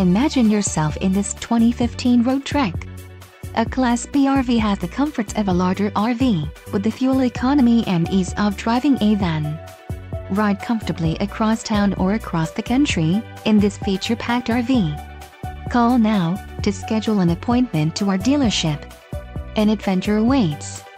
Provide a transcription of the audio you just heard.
Imagine yourself in this 2015 Roadtrek. A Class B RV has the comforts of a larger RV, with the fuel economy and ease of driving a van. Ride comfortably across town or across the country in this feature-packed RV. Call now to schedule an appointment to our dealership. An adventure awaits.